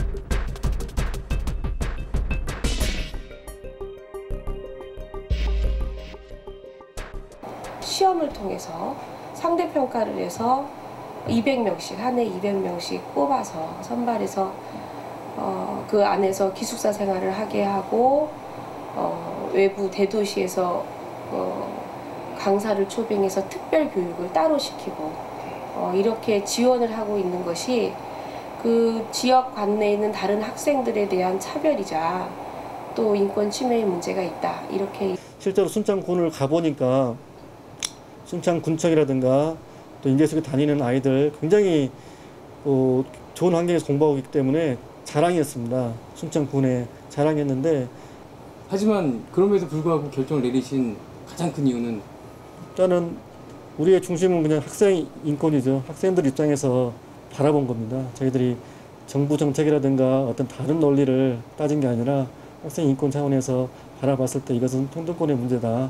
시험을 통해서 상대평가를 해서 이백 명씩, 한 해 이백 명씩 뽑아서 선발해서 어, 그 안에서 기숙사 생활을 하게 하고 어, 외부 대도시에서 어, 강사를 초빙해서 특별 교육을 따로 시키고 어, 이렇게 지원을 하고 있는 것이 그 지역 관내에 있는 다른 학생들에 대한 차별이자 또 인권 침해의 문제가 있다. 이렇게 실제로 순창군을 가보니까 순창군청이라든가 또 인재숙에 다니는 아이들 굉장히 어, 좋은 환경에서 공부하고 있기 때문에 자랑이었습니다. 순창군의 자랑이었는데, 하지만 그럼에도 불구하고 결정을 내리신 가장 큰 이유는, 일단은 우리의 중심은 그냥 학생 인권이죠. 학생들 입장에서 바라본 겁니다. 저희들이 정부 정책이라든가 어떤 다른 논리를 따진 게 아니라 학생 인권 차원에서 바라봤을 때 이것은 평등권의 문제다.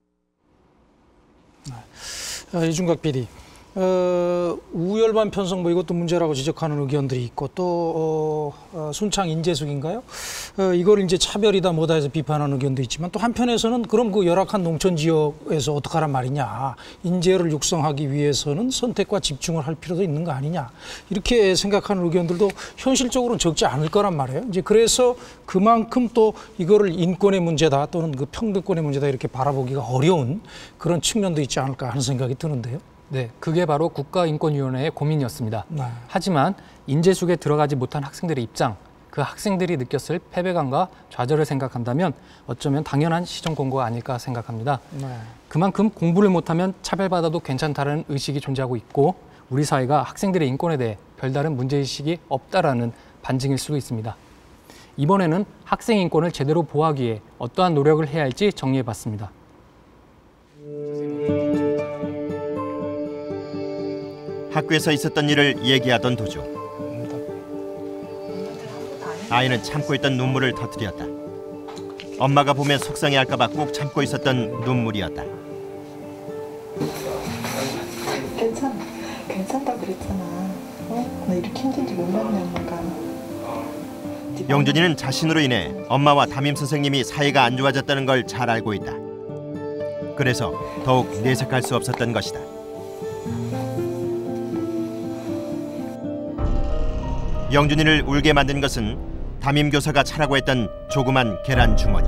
아, 이중각 피디, 어, 우열반 편성 뭐 이것도 문제라고 지적하는 의견들이 있고 또 어, 어, 순창 인재숙인가요? 어, 이걸 이제 차별이다 뭐다 해서 비판하는 의견도 있지만 또 한편에서는 그럼 그 열악한 농촌 지역에서 어떡하란 말이냐, 인재를 육성하기 위해서는 선택과 집중을 할 필요도 있는 거 아니냐, 이렇게 생각하는 의견들도 현실적으로는 적지 않을 거란 말이에요. 이제 그래서 그만큼 또 이거를 인권의 문제다 또는 그 평등권의 문제다 이렇게 바라보기가 어려운 그런 측면도 있지 않을까 하는 생각이 드는데요. 네, 그게 바로 국가인권위원회의 고민이었습니다. 네. 하지만 인재숙에 들어가지 못한 학생들의 입장, 그 학생들이 느꼈을 패배감과 좌절을 생각한다면 어쩌면 당연한 시정 공고가 아닐까 생각합니다. 네. 그만큼 공부를 못하면 차별받아도 괜찮다는 의식이 존재하고 있고 우리 사회가 학생들의 인권에 대해 별다른 문제의식이 없다라는 반증일 수도 있습니다. 이번에는 학생 인권을 제대로 보호하기 위해 어떠한 노력을 해야 할지 정리해봤습니다. 학교에서 있었던 일을 얘기하던 도중 아이는 참고 있던 눈물을 터뜨렸다. 엄마가 보면 속상해할까 봐 꾹 참고 있었던 눈물이었다. 괜찮아. 괜찮다고 그랬잖아. 어? 나 이렇게 힘든지 몰랐네, 엄마가. 영준이는 자신으로 인해 엄마와 담임 선생님이 사이가 안 좋아졌다는 걸 잘 알고 있다. 그래서 더욱 내색할 수 없었던 것이다. 영준이를 울게 만든 것은 담임 교사가 차라고 했던 조그만 계란 주머니.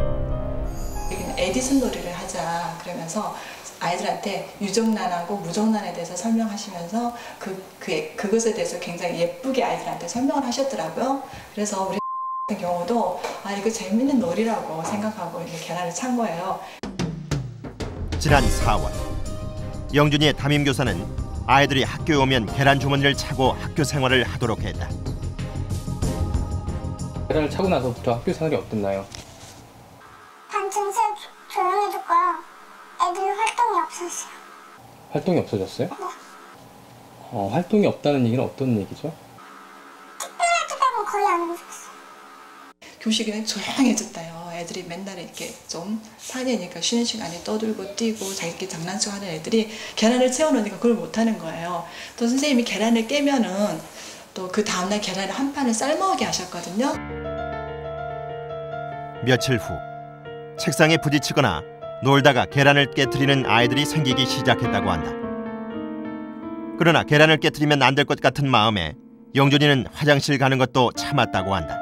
에디슨 놀이를 하자 그러면서 아이들한테 유정란하고 무정란에 대해서 설명하시면서 그, 그, 그것에 대해서 굉장히 예쁘게 아이들한테 설명을 하셨더라고요. 그래서 우리 같은 경우도 아 이거 재밌는 놀이라고 생각하고 이제 계란을 찬 거예요. 지난 사월 영준이의 담임교사는 아이들이 학교에 오면 계란 주머니를 차고 학교 생활을 하도록 했다. 계란을 차고 나서부터 학교 생활이 어땠나요? 반 전체 조용해졌고요. 애들 활동이 없었어요. 활동이 없어졌어요? 네. 어, 활동이 없다는 얘기는 어떤 얘기죠? 특별할 때는 거의 안 오셨어요. 교실이 조용해졌다요. 애들이 맨날 이렇게 좀 사내니까 쉬는 시간에 떠들고 뛰고 자기끼리 장난치고 하는 애들이 계란을 채워놓으니까 그걸 못하는 거예요. 또 선생님이 계란을 깨면은 또 그 다음날 계란을 한 판을 삶아오게 하셨거든요. 며칠 후 책상에 부딪히거나 놀다가 계란을 깨트리는 아이들이 생기기 시작했다고 한다. 그러나 계란을 깨트리면 안 될 것 같은 마음에 영준이는 화장실 가는 것도 참았다고 한다.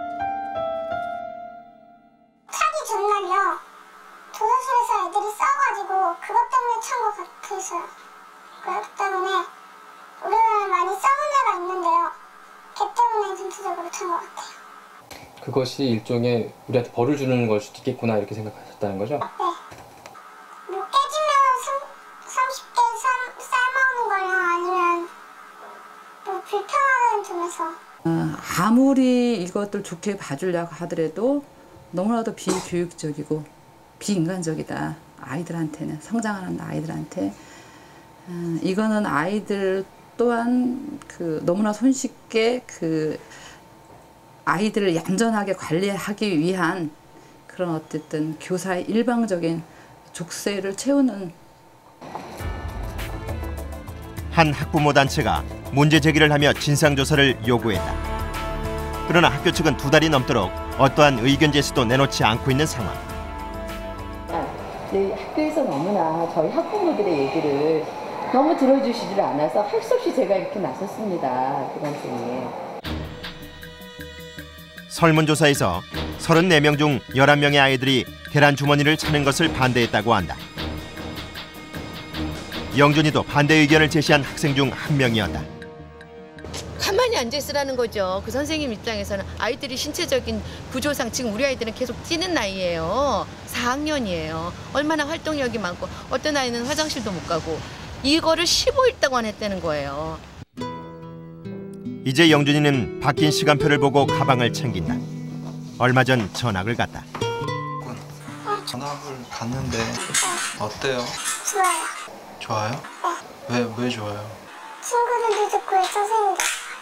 차기 전날이요. 도서실에서 애들이 싸워가지고 그것 때문에 찬 것 같아서요. 그렇기 때문에 우리는 많이 싸운 애가 있는데요. 걔 때문에 전체적으로 찬 것 같아요. 그것이 일종의 우리한테 벌을 주는 걸 수도 있겠구나 이렇게 생각하셨다는 거죠? 네. 뭐 깨지면 삼십 개 삶아오는 거나 아니면 뭐 불편한 점에서 어, 아무리 이것들 좋게 봐주려고 하더라도 너무나도 비교육적이고 비인간적이다. 아이들한테는 성장하는 아이들한테 어, 이거는 아이들 또한 그 너무나 손쉽게 그 아이들을 얌전하게 관리하기 위한 그런 어쨌든 교사의 일방적인 족쇄를 채우는. 한 학부모 단체가 문제 제기를 하며 진상조사를 요구했다. 그러나 학교 측은 두 달이 넘도록 어떠한 의견 제시도 내놓지 않고 있는 상황. 네, 학교에서 너무나 저희 학부모들의 얘기를 너무 들어주시질 않아서 할 수 없이 제가 이렇게 나섰습니다. 그 선생님. 설문조사에서 서른네 명 중 열한 명의 아이들이 계란 주머니를 차는 것을 반대했다고 한다. 영준이도 반대 의견을 제시한 학생 중 한 명이었다. 가만히 앉아 있으라는 거죠. 그 선생님 입장에서는 아이들이 신체적인 구조상 지금 우리 아이들은 계속 뛰는 나이예요. 사 학년이에요. 얼마나 활동력이 많고 어떤 아이는 화장실도 못 가고 이거를 십오 일 동안 했다는 거예요. 이제 영준이는 바뀐 시간표를 보고 가방을 챙긴다. 얼마 전 전학을 갔다. 전학을 갔는데 어때요? 좋아요. 좋아요? 왜, 왜 좋아요? 친구들도 좋고 선생님도.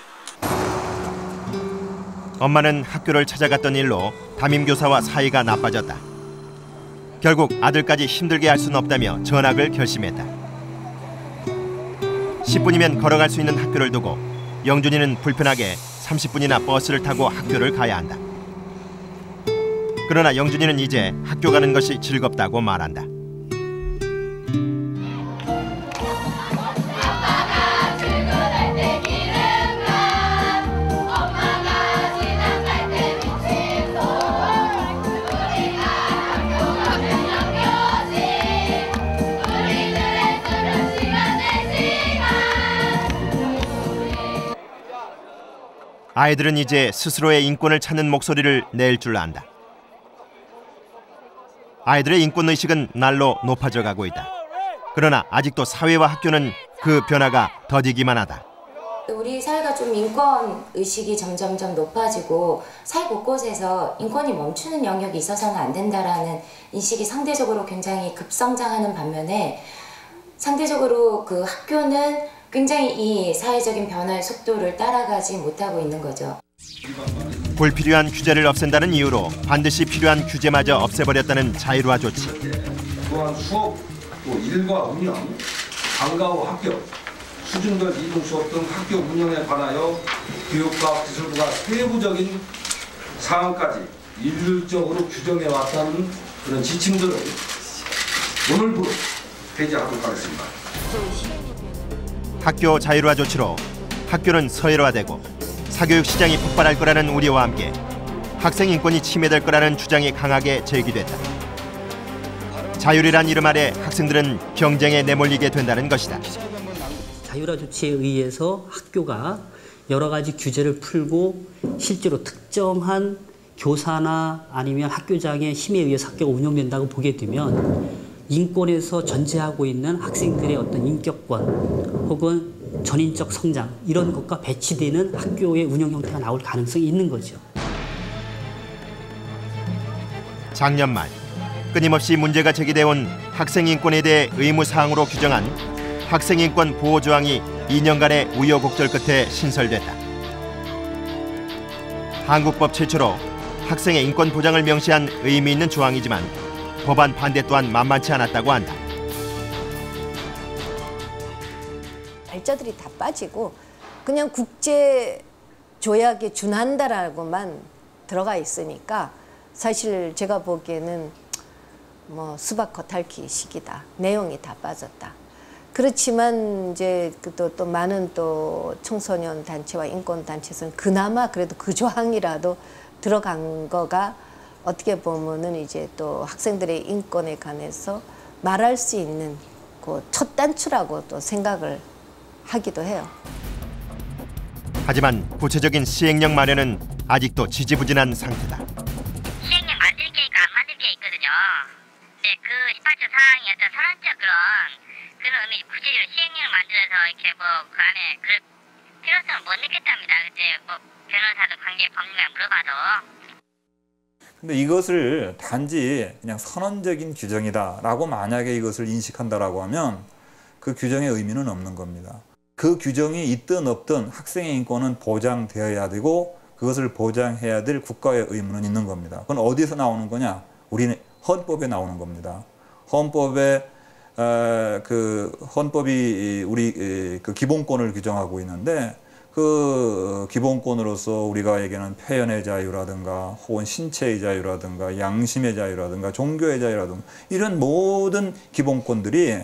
엄마는 학교를 찾아갔던 일로 담임교사와 사이가 나빠졌다. 결국 아들까지 힘들게 할 수는 없다며 전학을 결심했다. 십 분이면 걸어갈 수 있는 학교를 두고 영준이는 불편하게 삼십 분이나 버스를 타고 학교를 가야 한다. 그러나 영준이는 이제 학교 가는 것이 즐겁다고 말한다. 아이들은 이제 스스로의 인권을 찾는 목소리를 낼 줄 안다. 아이들의 인권의식은 날로 높아져 가고 있다. 그러나 아직도 사회와 학교는 그 변화가 더디기만 하다. 우리 사회가 좀 인권 의식이 점점점 높아지고 사회 곳곳에서 인권이 멈추는 영역이 있어서는 안 된다라는 인식이 상대적으로 굉장히 급성장하는 반면에 상대적으로 그 학교는 굉장히 이 사회적인 변화의 속도를 따라가지 못하고 있는 거죠. 불필요한 규제를 없앤다는 이유로 반드시 필요한 규제마저 없애버렸다는 자율화 조치. 또한 수업, 또 일과 운영, 방과 후 학교, 수준별 이동 수업 등 학교 운영에 관하여 교육과학기술부가 세부적인 사항까지 일률적으로 규정해 왔다는 그런 지침들을 오늘부로 폐지하도록 하겠습니다. 학교 자율화 조치로 학교는 서열화되고 사교육 시장이 폭발할 거라는 우려와 함께 학생 인권이 침해될 거라는 주장이 강하게 제기됐다. 자율이란 이름 아래 학생들은 경쟁에 내몰리게 된다는 것이다. 자율화 조치에 의해서 학교가 여러 가지 규제를 풀고 실제로 특정한 교사나 아니면 학교장의 힘에 의해서 학교가 운영된다고 보게 되면 인권에서 전제하고 있는 학생들의 어떤 인격권 혹은 전인적 성장 이런 것과 배치되는 학교의 운영 형태가 나올 가능성이 있는 거죠. 작년 말 끊임없이 문제가 제기돼 온 학생 인권에 대해 의무사항으로 규정한 학생인권 보호조항이 이 년간의 우여곡절 끝에 신설됐다. 한국법 최초로 학생의 인권 보장을 명시한 의미 있는 조항이지만 법안 반대 또한 만만치 않았다고 한다. 날짜들이 다 빠지고 그냥 국제 조약에 준한다라고만 들어가 있으니까 사실 제가 보기에는 뭐 수박 겉핥기 식이다. 내용이 다 빠졌다. 그렇지만 이제 또, 또 많은 또 청소년 단체와 인권 단체에서는 그나마 그래도 그 조항이라도 들어간 거가 어떻게 보면은 이제 또 학생들의 인권에 관해서 말할 수 있는 그 첫 단추라고 또 생각을 하기도 해요. 하지만 구체적인 시행령 마련은 아직도 지지부진한 상태다. 시행령 만들 게 있고 안 만들 게 있거든요. 네, 그 십팔 조 사항의 어떤 선언적 그런 그런 의미, 구체적으로 시행령을 만들어서 이렇게 뭐 그 안에 그 필요성을 못 느꼈답니다. 그때 뭐 변호사도 관계 법률가에 물어봐도. 근데 이것을 단지 그냥 선언적인 규정이다라고 만약에 이것을 인식한다라고 하면 그 규정의 의미는 없는 겁니다. 그 규정이 있든 없든 학생의 인권은 보장되어야 되고 그것을 보장해야 될 국가의 의무는 있는 겁니다. 그건 어디서 나오는 거냐? 우리는 헌법에 나오는 겁니다. 헌법에 어, 그 헌법이 우리 그 기본권을 규정하고 있는데 그 기본권으로서 우리가 얘기하는 표현의 자유라든가 혹은 신체의 자유라든가 양심의 자유라든가 종교의 자유라든가 이런 모든 기본권들이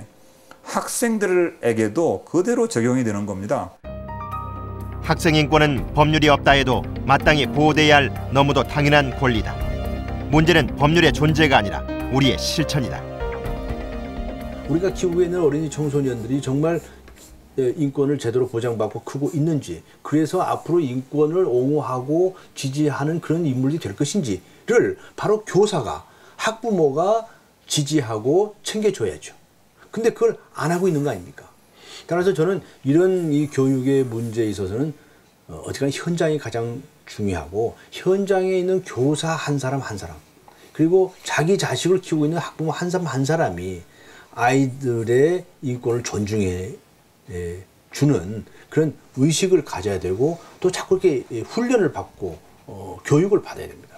학생들에게도 그대로 적용이 되는 겁니다. 학생 인권은 법률이 없다 해도 마땅히 보호돼야 할 너무도 당연한 권리다. 문제는 법률의 존재가 아니라 우리의 실천이다. 우리가 키우고 있는 어린이 청소년들이 정말 인권을 제대로 보장받고 크고 있는지, 그래서 앞으로 인권을 옹호하고 지지하는 그런 인물이 될 것인지를 바로 교사가, 학부모가 지지하고 챙겨줘야죠. 근데 그걸 안 하고 있는 거 아닙니까? 따라서 저는 이런 이 교육의 문제에 있어서는 어쨌든 현장이 가장 중요하고, 현장에 있는 교사 한 사람 한 사람, 그리고 자기 자식을 키우고 있는 학부모 한 사람 한 사람이 아이들의 인권을 존중해 주는 그런 의식을 가져야 되고, 또 자꾸 이렇게 훈련을 받고 어, 교육을 받아야 됩니다.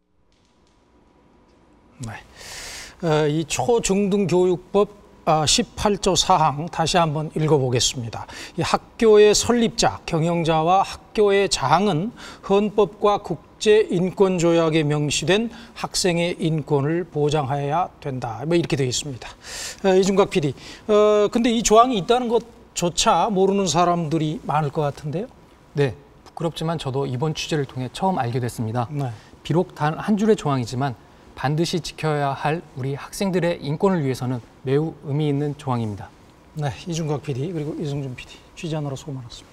네. 어, 이 초중등교육법 십팔 조 사항 다시 한번 읽어보겠습니다. 이 학교의 설립자, 경영자와 학교의 장은 헌법과 국제인권조약에 명시된 학생의 인권을 보장해야 된다. 뭐 이렇게 되어 있습니다. 어, 이중각 피디, 어, 근데 이 조항이 있다는 것조차 모르는 사람들이 많을 것 같은데요? 네, 부끄럽지만 저도 이번 취재를 통해 처음 알게 됐습니다. 네. 비록 단 한 줄의 조항이지만 반드시 지켜야 할 우리 학생들의 인권을 위해서는 매우 의미 있는 조항입니다. 네, 이중각 피디 그리고 이승준 피디 취재하느라 수고 많았습니다.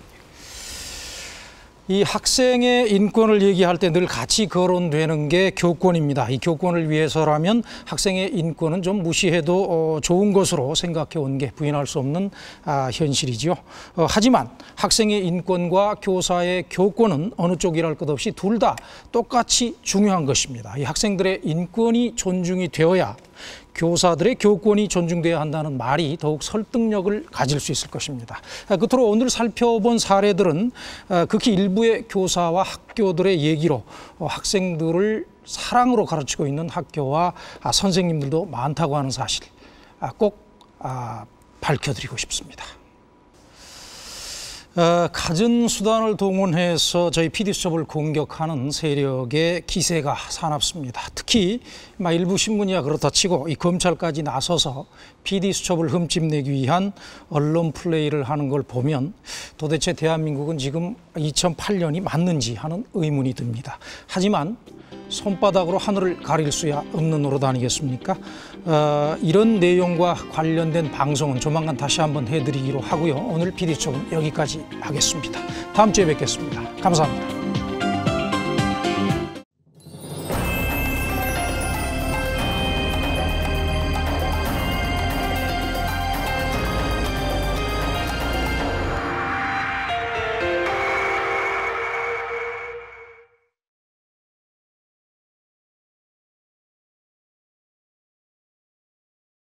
이 학생의 인권을 얘기할 때 늘 같이 거론되는 게 교권입니다. 이 교권을 위해서라면 학생의 인권은 좀 무시해도 어, 좋은 것으로 생각해 온 게 부인할 수 없는 아, 현실이죠. 어, 하지만 학생의 인권과 교사의 교권은 어느 쪽이랄 것 없이 둘 다 똑같이 중요한 것입니다. 이 학생들의 인권이 존중이 되어야 교사들의 교권이 존중돼야 한다는 말이 더욱 설득력을 가질 수 있을 것입니다. 끝으로 오늘 살펴본 사례들은 극히 일부의 교사와 학교들의 얘기로 학생들을 사랑으로 가르치고 있는 학교와 선생님들도 많다고 하는 사실 꼭 밝혀드리고 싶습니다. 어, 갖은 수단을 동원해서 저희 피디수첩을 공격하는 세력의 기세가 사납습니다. 특히 일부 신문이야 그렇다 치고 이 검찰까지 나서서 피디수첩을 흠집내기 위한 언론 플레이를 하는 걸 보면 도대체 대한민국은 지금 이천팔 년이 맞는지 하는 의문이 듭니다. 하지만 손바닥으로 하늘을 가릴 수야 없는 노릇 아니겠습니까? 어, 이런 내용과 관련된 방송은 조만간 다시 한번 해드리기로 하고요. 오늘 피디수첩은 여기까지 하겠습니다. 다음 주에 뵙겠습니다. 감사합니다.